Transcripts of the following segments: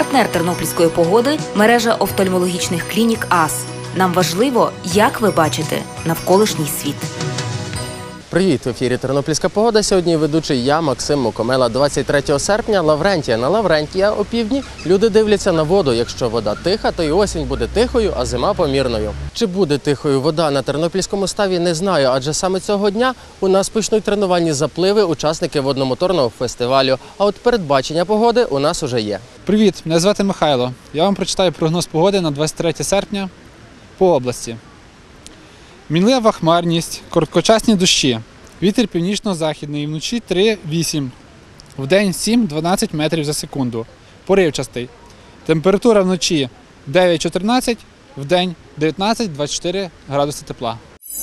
Партнер тернопільської погоди – мережа офтальмологічних клінік АС. Нам важливо, як ви бачите навколишній світ. Привіт! В ефірі «Тернопільська погода». Сьогодні ведучий я, Максим Мукомела. 23 серпня – Лаврентія. На Лаврентія опівдні люди дивляться на воду. Якщо вода тиха, то і осінь буде тихою, а зима помірною. Чи буде тихою вода на Тернопільському ставі, не знаю, адже саме цього дня у нас почнуть тренувальні запливи учасники водномоторного фестивалю. А от передбачення погоди у нас уже є. Привіт, мене звати Михайло. Я вам прочитаю прогноз погоди на 23 серпня по області. Мінлива хмарність, короткочасні дощі. Вітер північно-західний, вночі 3-8, вдень 7-12 метрів за секунду. Поривчастий. Температура вночі 9-14, вдень 19-24 градуси тепла.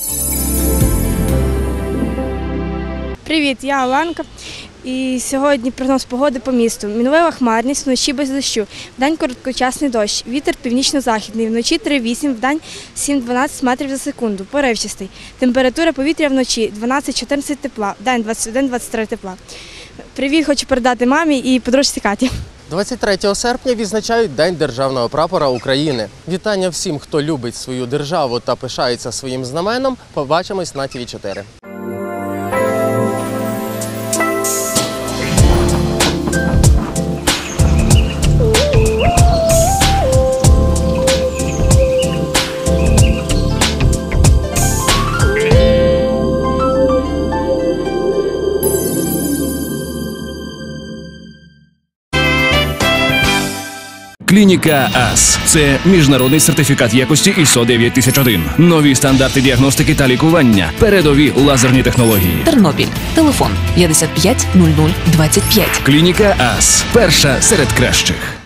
Привіт, я Оленка. І сьогодні прогноз погоди по місту. Мінлива хмарність, вночі без дощу. Вдень короткочасний дощ. Вітер північно-західний. Вночі 3-8, вдень 7-12 метрів за секунду. Поривчастий. Температура повітря вночі 12-14 тепла. Вдень 21-23 тепла. Привіт, хочу передати мамі і подружці Каті. 23 серпня відзначають День державного прапора України. Вітання всім, хто любить свою державу та пишається своїм знаменом. Побачимось на ТВ4. Клініка АС – це міжнародний сертифікат якості ISO 9001. Нові стандарти діагностики та лікування. Передові лазерні технології. Тернопіль. Телефон 55 00 25. Клініка АС – перша серед кращих.